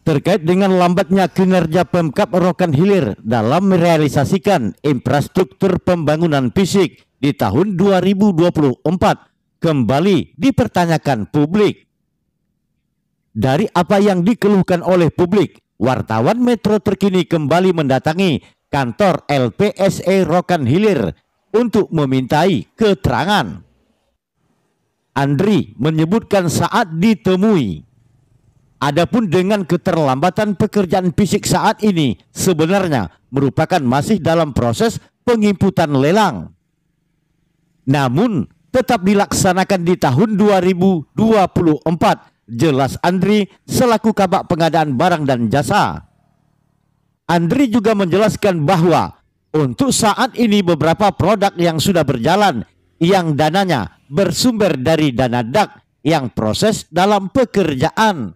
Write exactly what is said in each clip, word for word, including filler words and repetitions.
terkait dengan lambatnya kinerja Pemkab Rokan Hilir dalam merealisasikan infrastruktur pembangunan fisik di tahun dua ribu dua puluh empat kembali dipertanyakan publik. Dari apa yang dikeluhkan oleh publik, wartawan Metro Terkini kembali mendatangi kantor L P S E Rokan Hilir untuk memintai keterangan. Andri menyebutkan saat ditemui, adapun dengan keterlambatan pekerjaan fisik saat ini sebenarnya merupakan masih dalam proses penginputan lelang. Namun tetap dilaksanakan di tahun dua ribu dua puluh empat, jelas Andri selaku Kabak Pengadaan Barang dan Jasa. Andri juga menjelaskan bahwa untuk saat ini beberapa produk yang sudah berjalan yang dananya bersumber dari dana D A K yang proses dalam pekerjaan.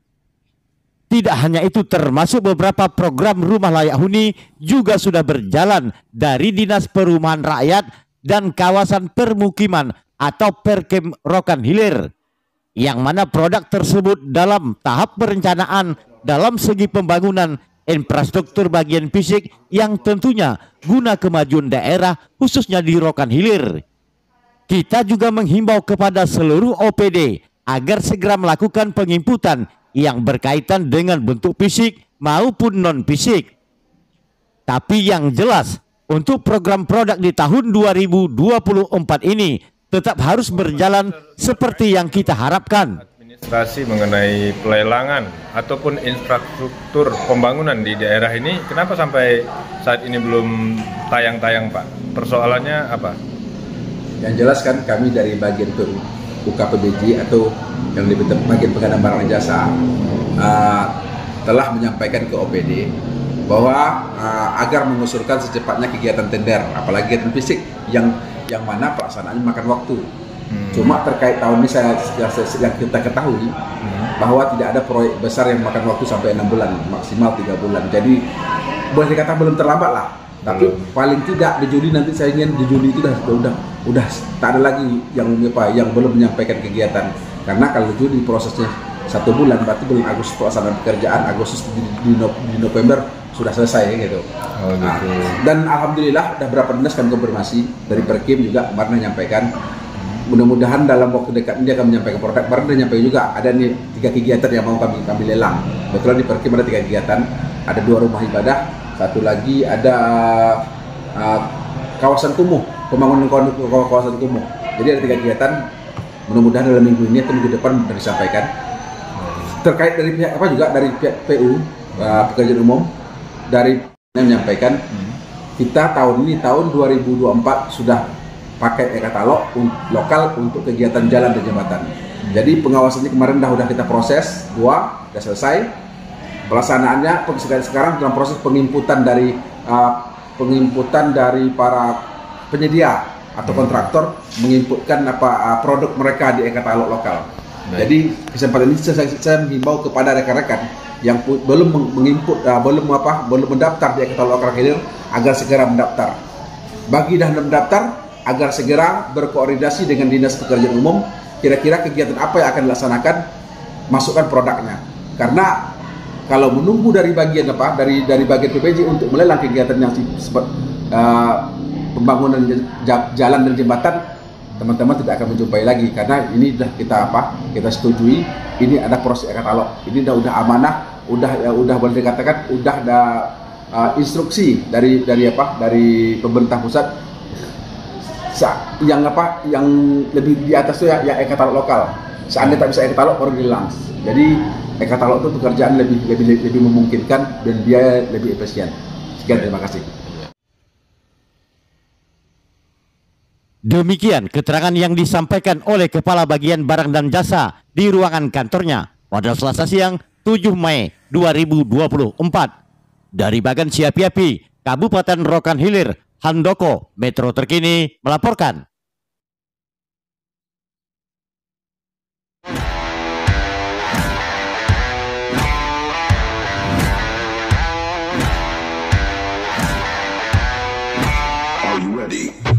Tidak hanya itu, termasuk beberapa program rumah layak huni juga sudah berjalan dari Dinas Perumahan Rakyat dan Kawasan Permukiman atau Perkem Rokan Hilir, yang mana produk tersebut dalam tahap perencanaan dalam segi pembangunan infrastruktur bagian fisik yang tentunya guna kemajuan daerah khususnya di Rokan Hilir. Kita juga menghimbau kepada seluruh O P D agar segera melakukan penginputan yang berkaitan dengan bentuk fisik maupun non fisik. Tapi yang jelas untuk program produk di tahun dua ribu dua puluh empat ini tetap harus berjalan seperti yang kita harapkan. Administrasi mengenai pelelangan ataupun infrastruktur pembangunan di daerah ini kenapa sampai saat ini belum tayang-tayang, Pak? Persoalannya apa? Yang jelas kan kami dari bagian U K P B J atau yang lebih tepat bagian pengadaan barang dan jasa uh, telah menyampaikan ke O P D bahwa uh, agar mengusulkan secepatnya kegiatan tender, apalagi kegiatan fisik yang yang mana pelaksanaannya makan waktu. Hmm. Cuma terkait tahun ini saya yang kita ketahui hmm. bahwa tidak ada proyek besar yang makan waktu sampai enam bulan, maksimal tiga bulan. Jadi boleh dikatakan belum terlambat lah. Tapi belum. Paling tidak di Juli nanti saya ingin di Juli itu udah udah udah tak ada lagi yang apa yang belum menyampaikan kegiatan. Karena kalau Juli prosesnya satu bulan, berarti bulan Agustus pelaksanaan pekerjaan, Agustus di, di, di November sudah selesai gitu. Oh, gitu. Nah, dan alhamdulillah udah berapa dinas kan konfirmasi dari Perkim juga kemarin menyampaikan. Mudah-mudahan dalam waktu dekat ini dia akan menyampaikan produk. Kemarin dia menyampaikan juga ada nih tiga kegiatan yang mau kami kami lelang. Betulan di Perkim ada tiga kegiatan, ada dua rumah ibadah, satu lagi ada uh, kawasan kumuh, pembangunan kawasan kumuh. Jadi ada tiga kegiatan. Mudah-mudahan dalam minggu ini atau minggu depan bisa disampaikan. Terkait dari pihak apa juga dari pihak P U, uh, pekerjaan umum, dari yang menyampaikan kita tahun ini tahun dua ribu dua puluh empat sudah pakai e-katalog lokal untuk kegiatan jalan dan jembatan. Jadi pengawasannya kemarin dah udah kita proses, dua udah selesai. Pelaksanaannya sekarang dalam proses penginputan dari uh, penginputan dari para penyedia atau kontraktor menginputkan apa uh, produk mereka di e-katalog lokal. Baik. Jadi kesempatan ini saya, saya menghimbau kepada rekan-rekan yang belum menginput, uh, belum apa, belum mendaftar di e-katalog lokal Hilir agar segera mendaftar. Bagi dah mendaftar, agar segera berkoordinasi dengan Dinas Pekerjaan Umum, kira-kira kegiatan apa yang akan dilaksanakan, masukkan produknya. Karena kalau menunggu dari bagian apa, dari dari bagian P P J untuk melelang kegiatan yang seperti uh, pembangunan jalan dan jembatan, teman-teman tidak akan menjumpai lagi karena ini sudah kita apa, kita setujui, ini ada proses e-katalog, ini udah udah amanah, udah ya, udah boleh dikatakan udah ada uh, instruksi dari dari apa, dari pemerintah pusat yang apa yang lebih di atas itu ya, ya e-katalog lokal. Seandainya tak bisa e-katalog baru dilelang. Jadi e-katalog itu pekerjaan lebih lebih lebih memungkinkan dan biaya lebih efisien. Sekian, terima kasih. Demikian keterangan yang disampaikan oleh Kepala Bagian Barang dan Jasa di ruangan kantornya pada Selasa siang tujuh Mei dua ribu dua puluh empat. Dari Bagan Siapiapi, Kabupaten Rokan Hilir, Handoko, Metro Terkini melaporkan. Are you ready?